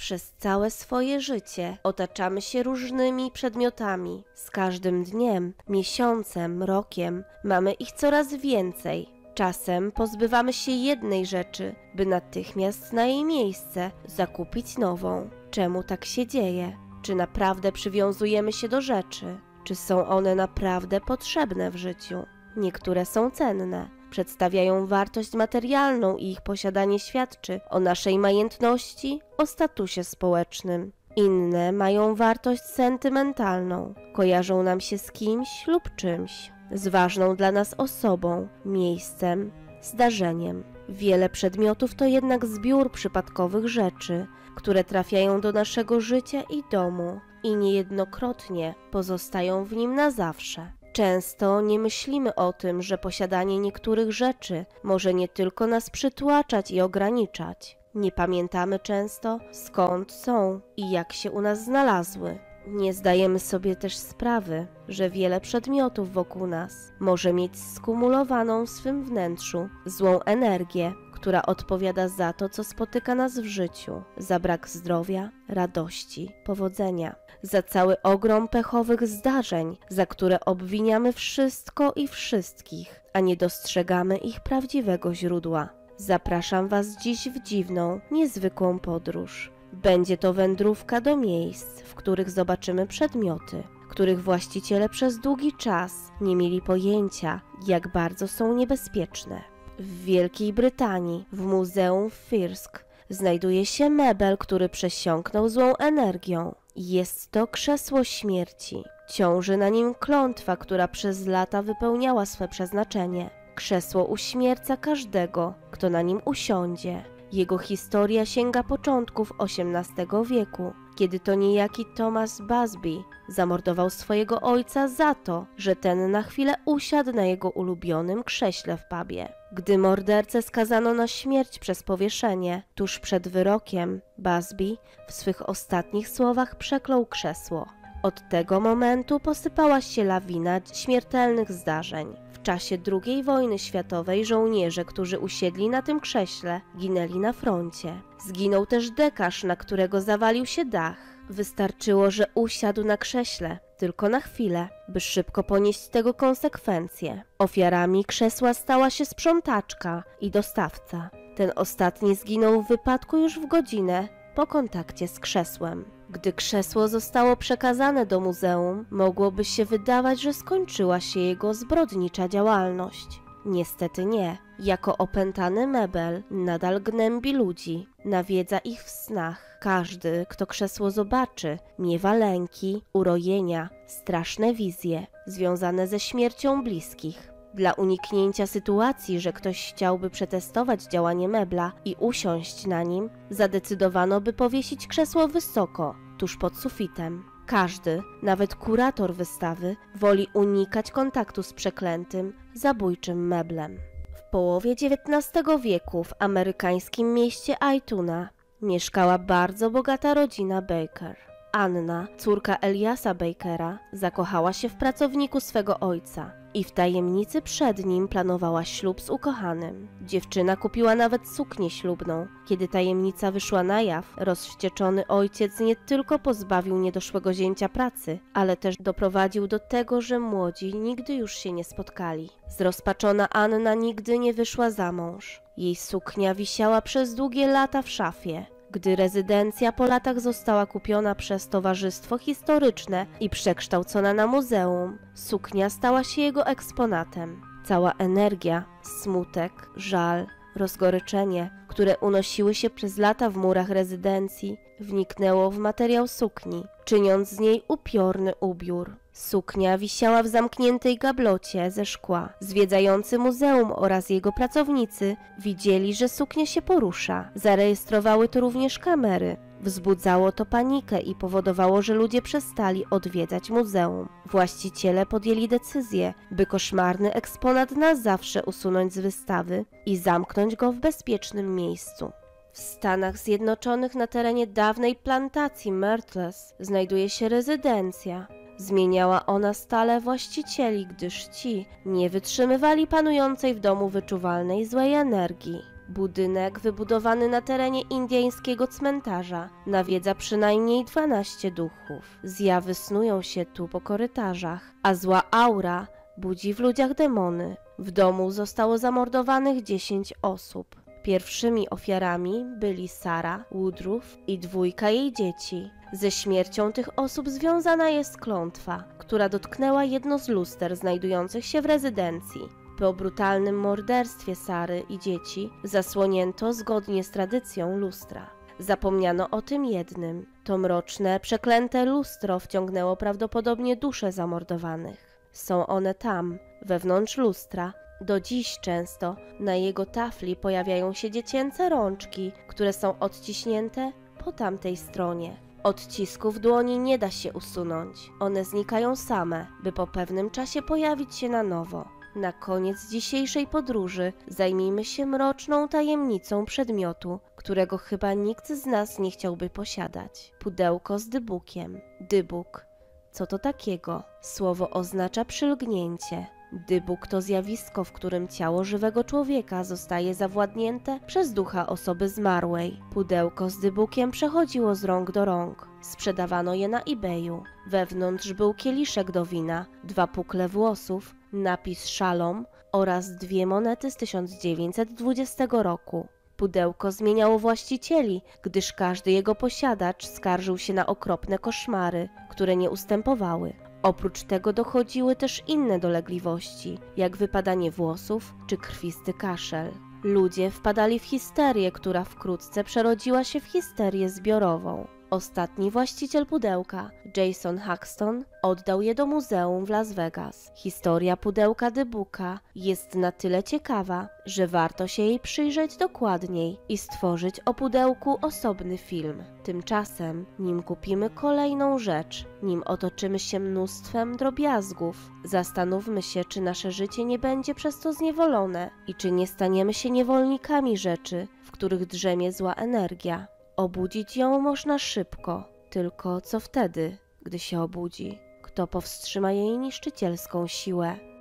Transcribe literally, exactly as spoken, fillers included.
Przez całe swoje życie otaczamy się różnymi przedmiotami. Z każdym dniem, miesiącem, rokiem mamy ich coraz więcej. Czasem pozbywamy się jednej rzeczy, by natychmiast na jej miejsce zakupić nową. Czemu tak się dzieje? Czy naprawdę przywiązujemy się do rzeczy? Czy są one naprawdę potrzebne w życiu? Niektóre są cenne, przedstawiają wartość materialną i ich posiadanie świadczy o naszej majętności, o statusie społecznym. Inne mają wartość sentymentalną, kojarzą nam się z kimś lub czymś, z ważną dla nas osobą, miejscem, zdarzeniem. Wiele przedmiotów to jednak zbiór przypadkowych rzeczy, które trafiają do naszego życia i domu i niejednokrotnie pozostają w nim na zawsze. Często nie myślimy o tym, że posiadanie niektórych rzeczy może nie tylko nas przytłaczać i ograniczać. Nie pamiętamy często, skąd są i jak się u nas znalazły. Nie zdajemy sobie też sprawy, że wiele przedmiotów wokół nas może mieć skumulowaną w swym wnętrzu złą energię, która odpowiada za to, co spotyka nas w życiu, za brak zdrowia, radości, powodzenia, za cały ogrom pechowych zdarzeń, za które obwiniamy wszystko i wszystkich, a nie dostrzegamy ich prawdziwego źródła. Zapraszam Was dziś w dziwną, niezwykłą podróż. Będzie to wędrówka do miejsc, w których zobaczymy przedmioty, których właściciele przez długi czas nie mieli pojęcia, jak bardzo są niebezpieczne. W Wielkiej Brytanii, w Muzeum w Firsk, znajduje się mebel, który przesiąknął złą energią. Jest to krzesło śmierci. Ciąży na nim klątwa, która przez lata wypełniała swe przeznaczenie. Krzesło uśmierca każdego, kto na nim usiądzie. Jego historia sięga początków osiemnastego wieku, kiedy to niejaki Thomas Busby zamordował swojego ojca za to, że ten na chwilę usiadł na jego ulubionym krześle w pubie. Gdy mordercę skazano na śmierć przez powieszenie, tuż przed wyrokiem, Busby w swych ostatnich słowach przeklął krzesło. Od tego momentu posypała się lawina śmiertelnych zdarzeń. W czasie drugiej wojny światowej żołnierze, którzy usiedli na tym krześle, ginęli na froncie. Zginął też dekarz, na którego zawalił się dach. Wystarczyło, że usiadł na krześle, tylko na chwilę, by szybko ponieść z tego konsekwencje. Ofiarami krzesła stała się sprzątaczka i dostawca. Ten ostatni zginął w wypadku już w godzinę po kontakcie z krzesłem. Gdy krzesło zostało przekazane do muzeum, mogłoby się wydawać, że skończyła się jego zbrodnicza działalność. Niestety nie. Jako opętany mebel nadal gnębi ludzi, nawiedza ich w snach. Każdy, kto krzesło zobaczy, miewa lęki, urojenia, straszne wizje związane ze śmiercią bliskich. Dla uniknięcia sytuacji, że ktoś chciałby przetestować działanie mebla i usiąść na nim, zadecydowano, by powiesić krzesło wysoko, tuż pod sufitem. Każdy, nawet kurator wystawy, woli unikać kontaktu z przeklętym, zabójczym meblem. W połowie dziewiętnastego wieku w amerykańskim mieście Altoona mieszkała bardzo bogata rodzina Baker. Anna, córka Eliasa Bakera, zakochała się w pracowniku swego ojca i w tajemnicy przed nim planowała ślub z ukochanym. Dziewczyna kupiła nawet suknię ślubną. Kiedy tajemnica wyszła na jaw, rozwścieczony ojciec nie tylko pozbawił niedoszłego zięcia pracy, ale też doprowadził do tego, że młodzi nigdy już się nie spotkali. Zrozpaczona Anna nigdy nie wyszła za mąż. Jej suknia wisiała przez długie lata w szafie. Gdy rezydencja po latach została kupiona przez Towarzystwo Historyczne i przekształcona na muzeum, suknia stała się jego eksponatem. Cała energia, smutek, żal, rozgoryczenie, które unosiły się przez lata w murach rezydencji, wniknęło w materiał sukni, czyniąc z niej upiorny ubiór. Suknia wisiała w zamkniętej gablocie ze szkła. Zwiedzający muzeum oraz jego pracownicy widzieli, że suknia się porusza. Zarejestrowały to również kamery. Wzbudzało to panikę i powodowało, że ludzie przestali odwiedzać muzeum. Właściciele podjęli decyzję, by koszmarny eksponat na zawsze usunąć z wystawy i zamknąć go w bezpiecznym miejscu. W Stanach Zjednoczonych na terenie dawnej plantacji Myrtles znajduje się rezydencja. Zmieniała ona stale właścicieli, gdyż ci nie wytrzymywali panującej w domu wyczuwalnej złej energii. Budynek wybudowany na terenie indyjskiego cmentarza nawiedza przynajmniej dwanaście duchów. Zjawy snują się tu po korytarzach, a zła aura budzi w ludziach demony. W domu zostało zamordowanych dziesięć osób. Pierwszymi ofiarami byli Sara, Woodruff i dwójka jej dzieci. Ze śmiercią tych osób związana jest klątwa, która dotknęła jedno z luster znajdujących się w rezydencji. Po brutalnym morderstwie Sary i dzieci zasłonięto zgodnie z tradycją lustra. Zapomniano o tym jednym. To mroczne, przeklęte lustro wciągnęło prawdopodobnie dusze zamordowanych. Są one tam, wewnątrz lustra. Do dziś często na jego tafli pojawiają się dziecięce rączki, które są odciśnięte po tamtej stronie. Odcisków dłoni nie da się usunąć. One znikają same, by po pewnym czasie pojawić się na nowo. Na koniec dzisiejszej podróży zajmijmy się mroczną tajemnicą przedmiotu, którego chyba nikt z nas nie chciałby posiadać. Pudełko z dybukiem. Dybuk. Co to takiego? Słowo oznacza przylgnięcie. Dybuk to zjawisko, w którym ciało żywego człowieka zostaje zawładnięte przez ducha osoby zmarłej. Pudełko z dybukiem przechodziło z rąk do rąk. Sprzedawano je na eBayu. Wewnątrz był kieliszek do wina, dwa pukle włosów, napis Shalom oraz dwie monety z tysiąc dziewięćset dwudziestego roku. Pudełko zmieniało właścicieli, gdyż każdy jego posiadacz skarżył się na okropne koszmary, które nie ustępowały. Oprócz tego dochodziły też inne dolegliwości, jak wypadanie włosów czy krwisty kaszel. Ludzie wpadali w histerię, która wkrótce przerodziła się w histerię zbiorową. Ostatni właściciel pudełka, Jason Haxton, oddał je do muzeum w Las Vegas. Historia pudełka Dybuka jest na tyle ciekawa, że warto się jej przyjrzeć dokładniej i stworzyć o pudełku osobny film. Tymczasem, nim kupimy kolejną rzecz, nim otoczymy się mnóstwem drobiazgów, zastanówmy się, czy nasze życie nie będzie przez to zniewolone i czy nie staniemy się niewolnikami rzeczy, w których drzemie zła energia. Obudzić ją można szybko, tylko co wtedy, gdy się obudzi? Kto powstrzyma jej niszczycielską siłę?